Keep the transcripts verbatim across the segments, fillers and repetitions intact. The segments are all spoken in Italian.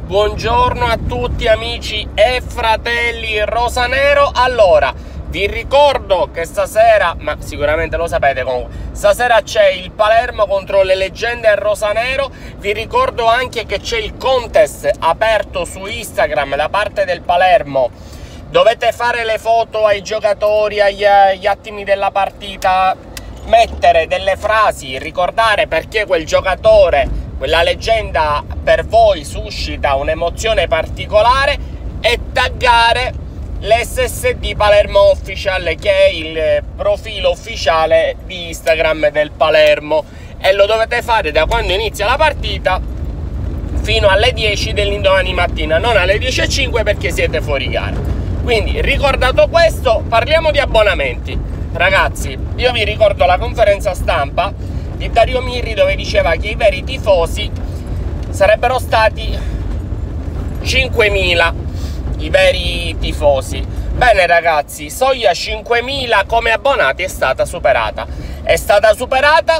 Buongiorno a tutti amici e fratelli rosanero. Allora, vi ricordo che stasera, ma sicuramente lo sapete comunque, stasera c'è il Palermo contro le leggende rosanero. Vi ricordo anche che c'è il contest aperto su Instagram da parte del Palermo. Dovete fare le foto ai giocatori, agli, agli attimi della partita, mettere delle frasi, ricordare perché quel giocatore, quella leggenda per voi suscita un'emozione particolare, e taggare l'S S D Palermo Official, che è il profilo ufficiale di Instagram del Palermo, e lo dovete fare da quando inizia la partita fino alle dieci dell'indomani mattina, non alle dieci e cinque perché siete fuori gara. Quindi, ricordato questo, parliamo di abbonamenti. Ragazzi, io vi ricordo la conferenza stampa di Dario Mirri, dove diceva che i veri tifosi sarebbero stati cinquemila, i veri tifosi. Bene ragazzi, soglia cinquemila come abbonati è stata superata. È stata superata,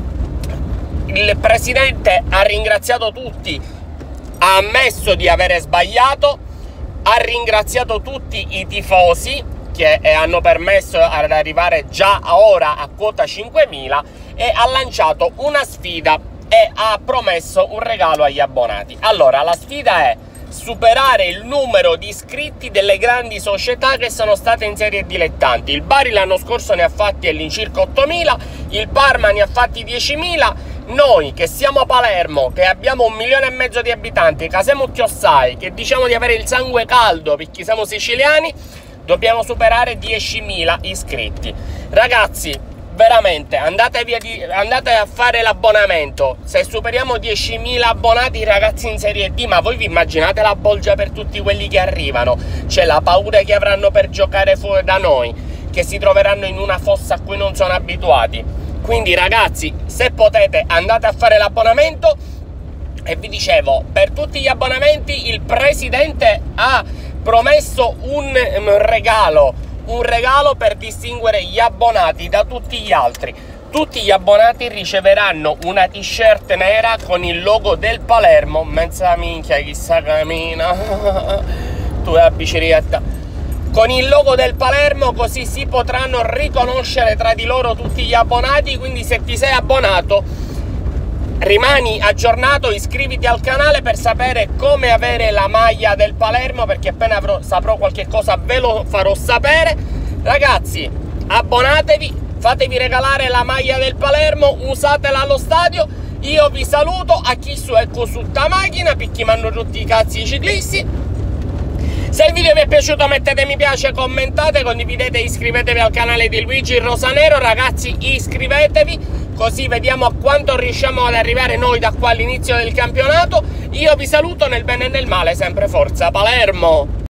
il presidente ha ringraziato tutti, ha ammesso di avere sbagliato, ha ringraziato tutti i tifosi che hanno permesso ad arrivare già ora a quota cinquemila, e ha lanciato una sfida e ha promesso un regalo agli abbonati. Allora, la sfida è superare il numero di iscritti delle grandi società che sono state in serie dilettanti. Il Bari l'anno scorso ne ha fatti all'incirca ottomila, il Parma ne ha fatti diecimila. Noi che siamo a Palermo, che abbiamo un milione e mezzo di abitanti, che siamo chiossai, che diciamo di avere il sangue caldo perché siamo siciliani, dobbiamo superare diecimila iscritti. Ragazzi, veramente, andatevi a, andate a fare l'abbonamento. Se superiamo diecimila abbonati, ragazzi, in Serie D, ma voi vi immaginate la bolgia per tutti quelli che arrivano? C'è la paura che avranno per giocare fuori da noi, che si troveranno in una fossa a cui non sono abituati. Quindi ragazzi, se potete, andate a fare l'abbonamento. E vi dicevo, per tutti gli abbonamenti il presidente ha promesso un regalo, un regalo per distinguere gli abbonati da tutti gli altri. Tutti gli abbonati riceveranno una t-shirt nera con il logo del Palermo. Mezza minchia, chissà cammina. Tu è la bicicletta. Con il logo del Palermo, così si potranno riconoscere tra di loro tutti gli abbonati. Quindi se ti sei abbonato, rimani aggiornato, iscriviti al canale per sapere come avere la maglia del Palermo, perché appena avrò, saprò qualche cosa ve lo farò sapere. Ragazzi, abbonatevi, fatevi regalare la maglia del Palermo, usatela allo stadio. Io vi saluto, a chi su ecco su sta macchina, perché mi hanno tutti i cazzi i ciclisti. Se il video vi è piaciuto mettete mi piace, commentate, condividete, iscrivetevi al canale di Luigi Rosanero. Ragazzi, iscrivetevi, così vediamo a quanto riusciamo ad arrivare noi da qua all'inizio del campionato. Io vi saluto nel bene e nel male, sempre forza Palermo!